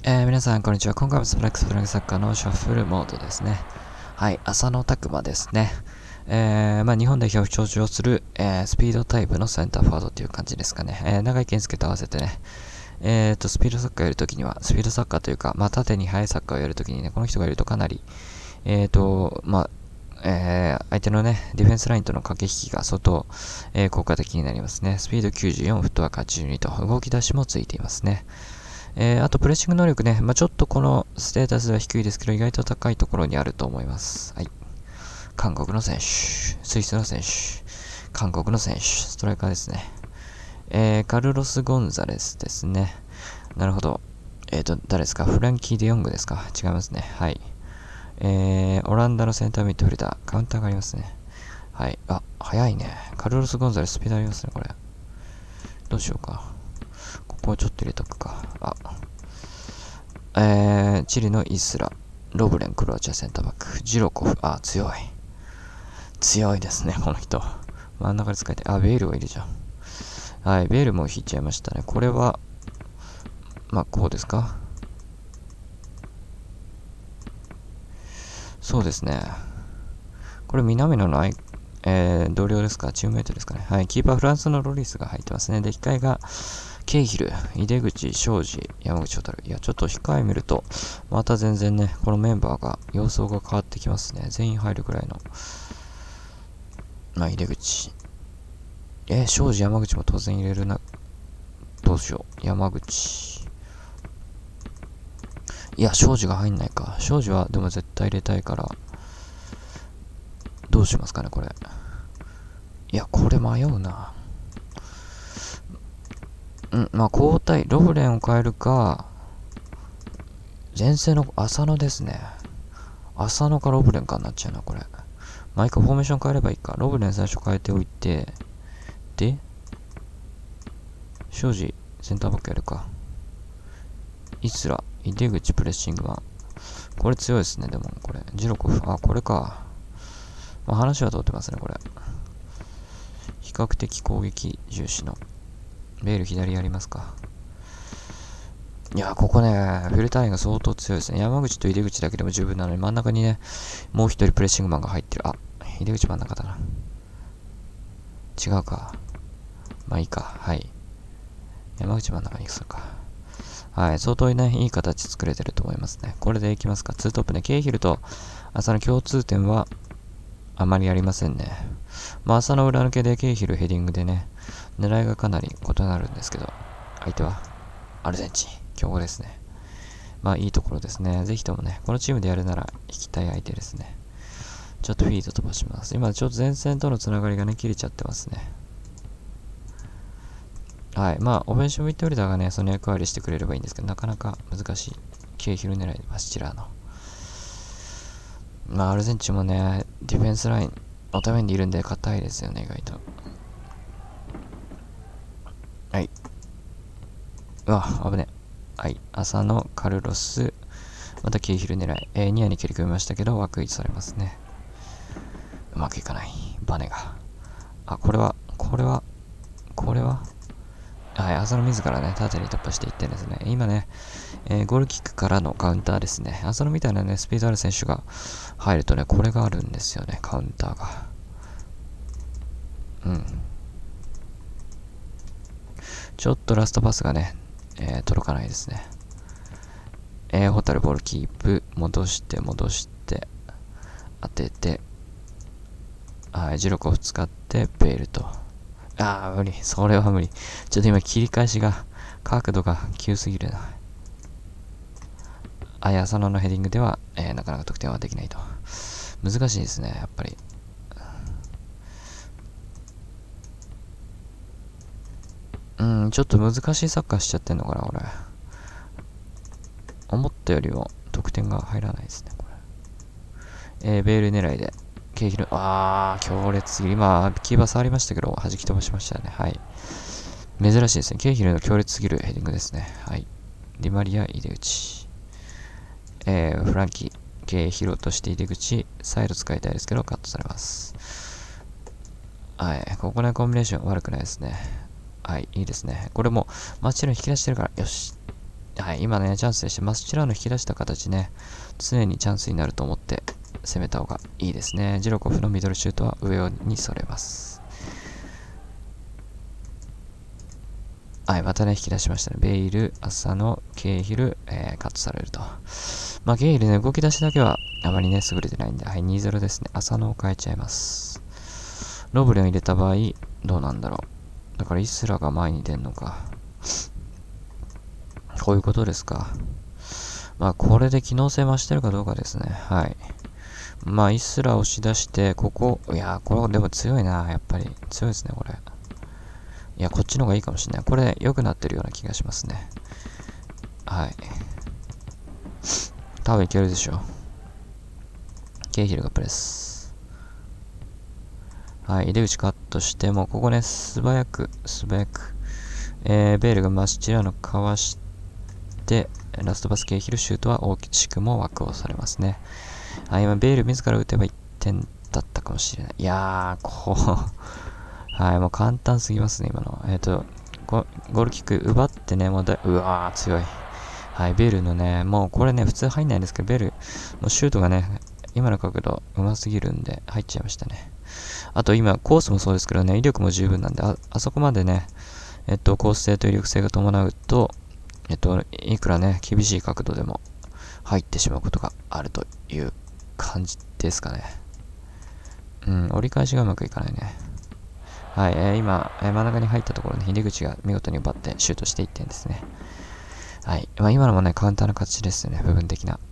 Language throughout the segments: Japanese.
皆さん、こんにちは。今回もスプラックスプラグサッカーのシャッフルモードですね。はい、浅野拓磨ですね。日本代表を象徴する、スピードタイプのセンターフォワードっていう感じですかね。長井健介と合わせてね、スピードサッカーをやるときには、スピードサッカーというか、縦に速いサッカーをやるときにね、この人がいるとかなり、相手のね、ディフェンスラインとの駆け引きが相当、効果的になりますね。スピード94、フットワーク82と、動き出しもついていますね。あとプレッシング能力ね、ちょっとこのステータスは低いですけど、意外と高いところにあると思います。はい。韓国の選手、スイスの選手、韓国の選手、ストライカーですね。カルロス・ゴンザレスですね。なるほど。誰ですか？フランキー・デヨングですか？違いますね。はい。オランダのセンターミッドフィルダー、カウンターがありますね。はい。早いね。カルロス・ゴンザレス、スピードありますね、これ。どうしようか。ここはちょっと入れとくか。チリのイスラ、ロブレン、クロアチアセンターバック、ジロコフ、強い。強いですね、この人。真ん中で使えて、ベールはいるじゃん。はい、ベールも引いちゃいましたね。これは、こうですか？そうですね。これ、南野の同僚ですか？チームメイトですかね。はい、キーパーフランスのロリスが入ってますね。で、控えが、ケイヒル、井出口、庄司、山口翔太郎。いや、ちょっと控え見ると、また全然ね、このメンバーが、様相が変わってきますね。全員入るくらいの。井出口。庄司、山口も当然入れるな。どうしよう。山口。いや、庄司が入んないか。庄司はでも絶対入れたいから、どうしますかね、これ。いや、これ迷うな。交代、ロブレンを変えるか、前線の浅野ですね。浅野かロブレンかになっちゃうな、これ。毎回フォーメーション変えればいいか。ロブレン最初変えておいて、で、庄司、センターバックやるか。イスラ、井出口、プレッシング1。これ強いですね、でも、これ。ジロコフ、これか。話は通ってますね、これ。比較的攻撃重視の。ベール左やりますか。いや、ここね、フィルターインが相当強いですね。山口と井出口だけでも十分なのに、真ん中にね、もう一人プレッシングマンが入ってる。井出口真ん中だな。違うか。いいか。はい。山口真ん中にするか。はい。相当ね、いい形作れてると思いますね。これでいきますか。ツートップね。ケイヒルと浅野共通点はあまりありませんね。浅野裏抜けでケイヒルヘディングでね、狙いがかなり異なるんですけど、相手はアルゼンチン。強豪ですね。いいところですね。ぜひともね、このチームでやるなら引きたい相手ですね。ちょっとフィード飛ばします。今ちょっと前線とのつながりがね、切れちゃってますね。はい。オフェンシブミッドフィルダーがね、その役割してくれればいいんですけど、なかなか難しい。ケイヒル狙い、バスチラーの。アルゼンチンもね、ディフェンスライン、おためにいるんで、硬いですよね、意外と。はい。危ね。はい。浅野、カルロス、またケイヒル狙い。ニアに蹴り込みましたけど、枠位置されますね。うまくいかない。バネが。これは、はい、浅野自らね、縦に突破していってですね、今ね、ゴールキックからのカウンターですね。浅野みたいなね、スピードある選手が入るとね、これがあるんですよね、カウンターが。ちょっとラストパスがね、届かないですね。ホタルボールキープ、戻して、当てて、ジロコフ使って、ベールと。無理。それは無理。ちょっと今切り返しが、角度が急すぎるな。浅野のヘディングでは、なかなか得点はできないと。難しいですね、やっぱり。ちょっと難しいサッカーしちゃってんのかな、俺。思ったよりも得点が入らないですね、これ。ベール狙いで。ケーヒル、強烈すぎる。今、キーバー触りましたけど、弾き飛ばしましたね。はい。珍しいですね。ケーヒルの強烈すぎるヘディングですね。はい。ディマリア、井出口。フランキー、ケーヒルとして井出口、サイド使いたいですけど、カットされます。はい。ここね、コンビネーション悪くないですね。はい、いいですね。これも、マッチの引き出してるから、よし。 はい、今ね、チャンスでして、マスチラーノ引き出した形ね、常にチャンスになると思って攻めた方がいいですね。ジロコフのミドルシュートは上にそれます。はい、またね、引き出しましたね。ベイル、浅野、ケイヒル、カットされると。まあ、ケイヒルね、動き出しだけはあまりね、優れてないんで、はい、2-0ですね。浅野を変えちゃいます。ロブレンを入れた場合、どうなんだろう。だからイスラが前に出んのか。こういうことですか。まあ、これで機能性増してるかどうかですね。はい。まあ、イスラ押し出して、ここ、いやー、これでも強いな、やっぱり。強いですね、これ。いや、こっちの方がいいかもしれない。これ、良くなってるような気がしますね。はい。多分いけるでしょう。ケイヒルがプレス。はい、出口カットして、もうここね、素早く、ベールがマスチラのかわして、ラストバスケイヒルシュートは大きくも枠をされますね。はい、今、ベール自ら打てば1点だったかもしれない。いやー、はい、もう簡単すぎますね、今の。ゴールキック奪ってね、うわー、強い。はい、ベルのね、もうこれね、普通入んないんですけど、ベルのシュートがね、今の角度、うますぎるんで、入っちゃいましたね。あと今、コースもそうですけどね、威力も十分なんで、あそこまでね、コース性と威力性が伴うと、いくらね、厳しい角度でも入ってしまうことがあるという感じですかね。折り返しがうまくいかないね。はい、今、真ん中に入ったところに秀口が見事に奪ってシュートして1点ですね。はい。まあ、今のもね、カウンターの勝ちですね、部分的な。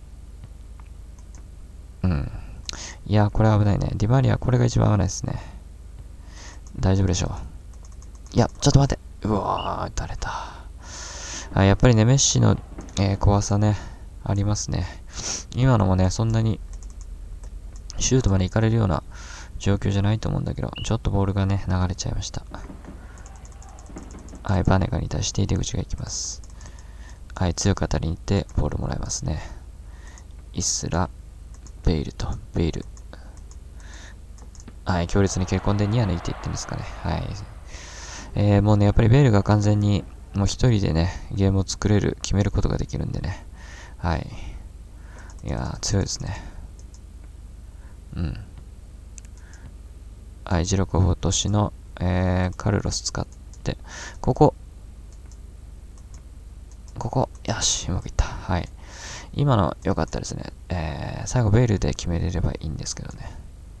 いや、これ危ないね。ディマリア、これが一番危ないですね。大丈夫でしょう。いや、ちょっと待って。うわー、打たれた。はい、やっぱりね、メッシの、怖さね、ありますね。今のもね、そんなに、シュートまで行かれるような状況じゃないと思うんだけど、ちょっとボールがね、流れちゃいました。はい、バネガに対して出口が行きます。はい、強く当たりに行ってボールもらえますね。イスラ、ベイルと、ベイル。はい、強烈に蹴り込んでニア抜いていってんですかね。はい。もうね、やっぱりベイルが完全に、もう一人でね、ゲームを作れる、決めることができるんでね。はい。いやー、強いですね。はい、ジロコフ落としの、カルロス使って、ここ、よし、うまくいった。はい。今の良かったですね。最後ベイルで決めれればいいんですけどね。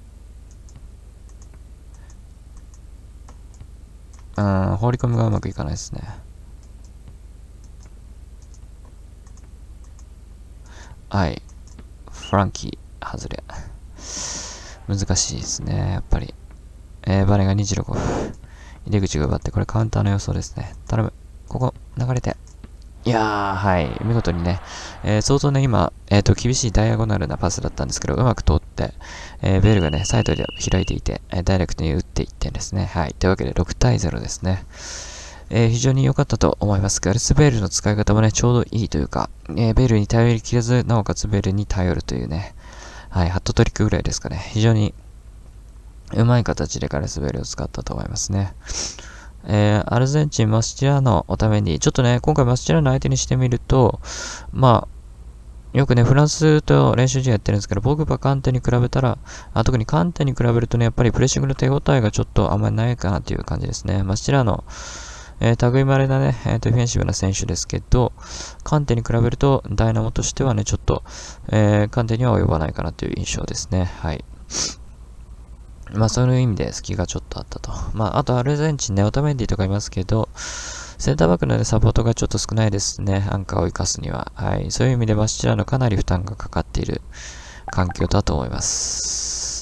放り込みがうまくいかないですね。はい。フランキー、外れ。難しいですね、やっぱり。バネが26。出口が奪って、これカウンターの予想ですね。頼む。ここ、流れて。いやー、はい。見事にね、相当ね、今、厳しいダイアゴナルなパスだったんですけど、うまく通って、ベールがね、サイドで開いていて、ダイレクトに打っていってんですね。はい。というわけで、6対0ですね。非常に良かったと思います。ガレス・ベールの使い方もね、ちょうどいいというか、ベールに頼りきらず、なおかつベールに頼るというね、はい、ハットトリックぐらいですかね。非常にうまい形でガレス・ベールを使ったと思いますね。アルゼンチン、マスチラーノのために、ちょっとね、今回マスチラーノ相手にしてみると、まあ、よくね、フランスと練習試合やってるんですけど、ポグバ、カンテに比べたら、特にカンテに比べるとね、やっぱりプレッシングの手応えがちょっとあんまりないかなという感じですね。マスチラーノ、類まれなね、ディフェンシブな選手ですけど、カンテに比べると、ダイナモとしてはね、ちょっと、カンテには及ばないかなという印象ですね。はい。まあそういう意味で隙がちょっとあったと。まああとアルゼンチンね、オタメンディとかいますけど、センターバックの、ね、サポートがちょっと少ないですね。アンカーを生かすには。はい。そういう意味でマスチラのかなり負担がかかっている環境だと思います。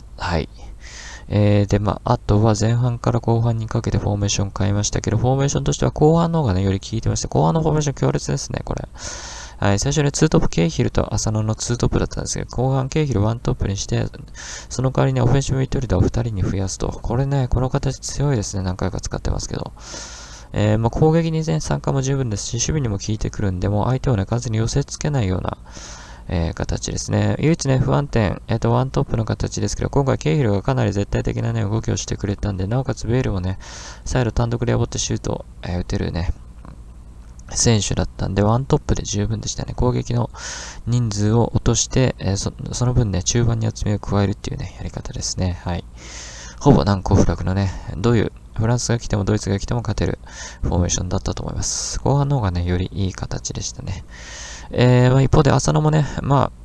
はい。で、まあ、あとは前半から後半にかけてフォーメーション変えましたけど、フォーメーションとしては後半の方がね、より効いてました。後半のフォーメーション強烈ですね、これ。はい、最初ね、ツートップケイヒルと浅野のツートップだったんですけど、後半ケイヒルワントップにして、その代わりにオフェンシブミッドフィルダーを2人に増やすと。これね、この形強いですね。何回か使ってますけど。まあ、攻撃に、ね、参加も十分ですし、守備にも効いてくるんで、もう相手をね、完全に寄せ付けないような、形ですね。唯一ね、不安点、ワントップの形ですけど、今回ケイヒルがかなり絶対的なね、動きをしてくれたんで、なおかつベールをね、サイド単独で破ってシュートを、打てるね、 選手だったんで、ワントップで十分でしたね。攻撃の人数を落として、その分ね、中盤に厚みを加えるっていうね、やり方ですね。はい。ほぼ難攻不落のね、どういう、フランスが来てもドイツが来ても勝てるフォーメーションだったと思います。後半の方がね、よりいい形でしたね。一方で浅野もね、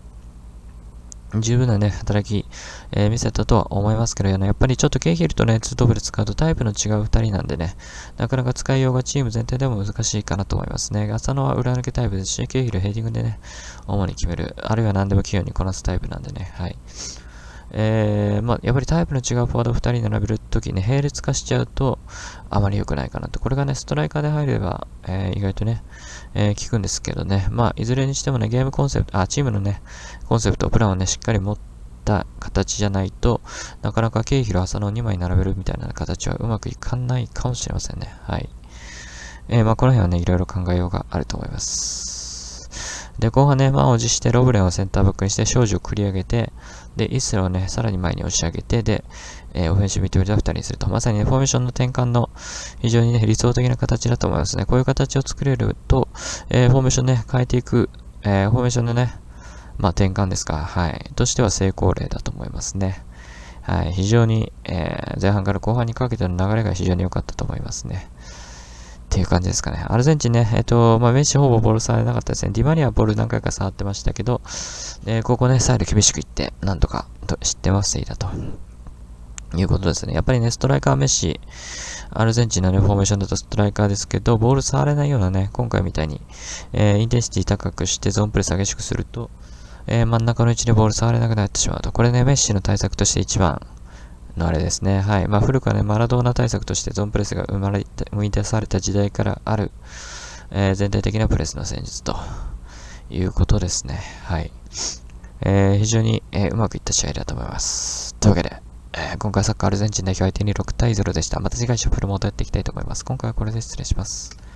十分なね、働き、見せたとは思いますけどね、やっぱりちょっとケイヒルとね、ツートップで使うとタイプの違う二人なんでね、なかなか使いようがチーム全体でも難しいかなと思いますね。浅野は裏抜けタイプですし、ケイヒルヘディングでね、主に決める、あるいは何でも器用にこなすタイプなんでね、はい。やっぱりタイプの違うフォワード2人並べるときね、並列化しちゃうと、あまり良くないかなと。これがね、ストライカーで入れば、意外とね、効くんですけどね。いずれにしてもね、ゲームコンセプト、チームのね、コンセプト、プランをね、しっかり持った形じゃないと、なかなかケイヒロ、浅野を2枚並べるみたいな形はうまくいかないかもしれませんね。はい。この辺はね、いろいろ考えようがあると思います。で、後半ね、満を持してロブレンをセンターバックにして、庄司を繰り上げて、で、イスラをね、さらに前に押し上げて、で、オフェンシブミッドフィルダー2人にすると、まさにね、フォーメーションの転換の非常にね、理想的な形だと思いますね。こういう形を作れると、フォーメーションね、変えていく、フォーメーションのね、転換ですか、はい、としては成功例だと思いますね。はい、非常に、前半から後半にかけての流れが非常に良かったと思いますね。っていう感じですかね。アルゼンチンね、メッシほぼボール触れなかったですね。ディマリアはボール何回か触ってましたけど、ここね、サイド厳しくいって、なんとか知ってますいたということですね。やっぱりね、ストライカーメッシ、アルゼンチンのね、フォーメーションだとストライカーですけど、ボール触れないようなね、今回みたいに、インテンシティ高くしてゾーンプレス激しくすると、真ん中の位置でボール触れなくなってしまうと。これね、メッシの対策として一番のあれですね。はい。古くはね、マラドーナ対策としてゾーンプレスが生み出された時代からある、全体的なプレスの戦術ということですね。はい。非常に、うまくいった試合だと思います。というわけで、今回サッカーアルゼンチン代表相手に6対0でした。また次回シャッフルもやっていきたいと思います。今回はこれで失礼します。